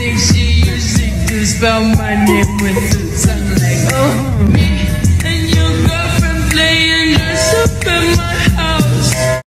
think she used it to spell my name with the tongue like, oh.